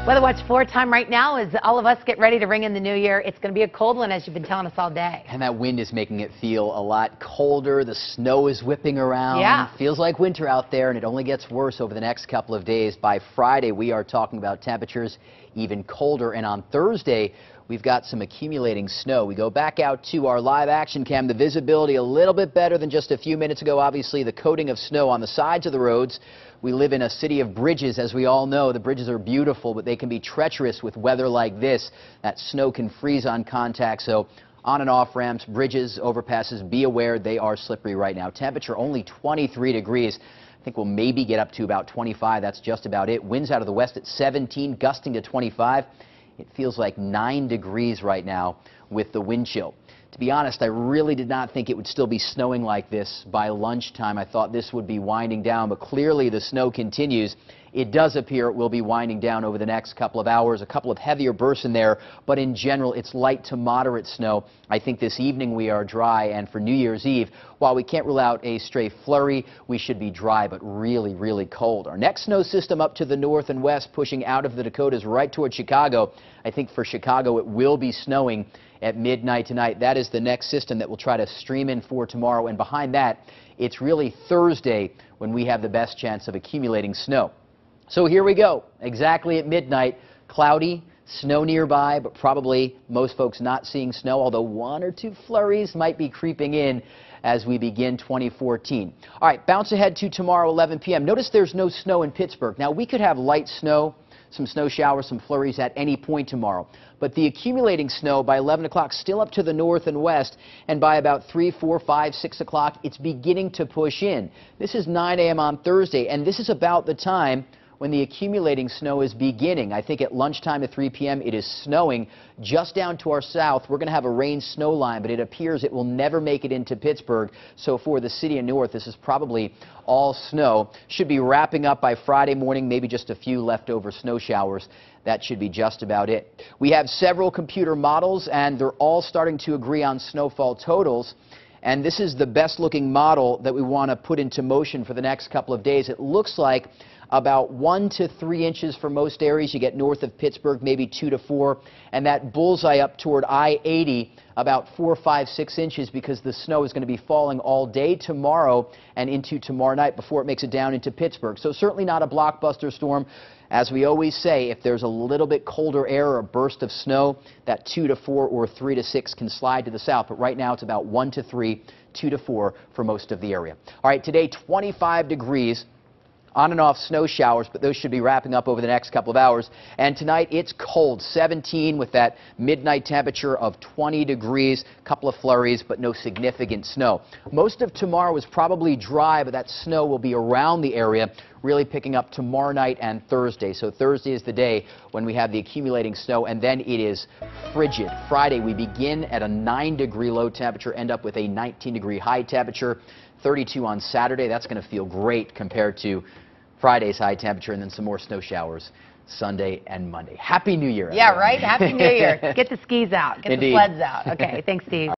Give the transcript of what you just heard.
Weather Watch 4 time right now as all of us get ready to ring in the new year. It's going to be a cold one, as you've been telling us all day. And that wind is making it feel a lot colder. The snow is whipping around. Yeah. Feels like winter out there, and it only gets worse over the next couple of days. By Friday, we are talking about temperatures even colder. And on Thursday, we've got some accumulating snow. We go back out to our live action cam. The visibility a little bit better than just a few minutes ago. Obviously, the coating of snow on the sides of the roads. We live in a city of bridges, as we all know. The bridges are beautiful, but they can be treacherous with weather like this. That snow can freeze on contact, so on and off ramps, bridges, overpasses, be aware they are slippery right now. Temperature only 23 degrees. I think we'll maybe get up to about 25. That's just about it. Winds out of the west at 17, gusting to 25. It feels like 9 degrees right now with the wind chill. To be honest, I really did not think it would still be snowing like this by lunchtime. I thought this would be winding down, but clearly the snow continues. It does appear it will be winding down over the next couple of hours. A couple of heavier bursts in there, but in general, it's light to moderate snow. I think this evening we are dry, and for New Year's Eve, while we can't rule out a stray flurry, we should be dry, but really, really cold. Our next snow system up to the north and west, pushing out of the Dakotas right toward Chicago. I think for Chicago, it will be snowing at midnight tonight. That is the next system that we'll try to stream in for tomorrow. And behind that, it's really Thursday when we have the best chance of accumulating snow. So here we go. Exactly at midnight, cloudy, snow nearby, but probably most folks not seeing snow, although one or two flurries might be creeping in as we begin 2014. All right, bounce ahead to tomorrow, 11 p.m. Notice there's no snow in Pittsburgh. Now, we could have light snow, some snow showers, some flurries at any point tomorrow. But the accumulating snow by 11 o'clock still up to the north and west, and by about 3, 4, 5, 6 o'clock, it's beginning to push in. This is 9 a.m. on Thursday, and this is about the time when the accumulating snow is beginning. I think at lunchtime at 3 p.m. it is snowing just down to our south. We're going to have a rain-snow line, but it appears it will never make it into Pittsburgh. So for the city and north, this is probably all snow. Should be wrapping up by Friday morning, maybe just a few leftover snow showers. That should be just about it. We have several computer models, and they're all starting to agree on snowfall totals. And this is the best-looking model that we want to put into motion for the next couple of days. It looks like about 1 to 3 inches for most areas. You get north of Pittsburgh, maybe 2 to 4. And that bullseye up toward I-80, about 4, 5, 6 inches, because the snow is going to be falling all day tomorrow and into tomorrow night before it makes it down into Pittsburgh. So certainly not a blockbuster storm. As we always say, if there's a little bit colder air or a burst of snow, that 2 to 4 or 3 to 6 can slide to the south. But right now it's about 1 to 3, 2 to 4 for most of the area. All right, today 25 degrees. On and off snow showers, but those should be wrapping up over the next couple of hours. And tonight it's cold, 17 with that midnight temperature of 20 degrees, a couple of flurries, but no significant snow. Most of tomorrow is probably dry, but that snow will be around the area, really picking up tomorrow night and Thursday. So Thursday is the day when we have the accumulating snow, and then it is frigid. Friday, we begin at a 9-degree low temperature, end up with a 19-degree high temperature. 32 on Saturday. That's going to feel great compared to Friday's high temperature, and then some more snow showers Sunday and Monday. Happy New Year, everyone. Yeah, right? Happy New Year. Get the skis out. Get Indeed. the sleds out. Okay, thanks, Steve.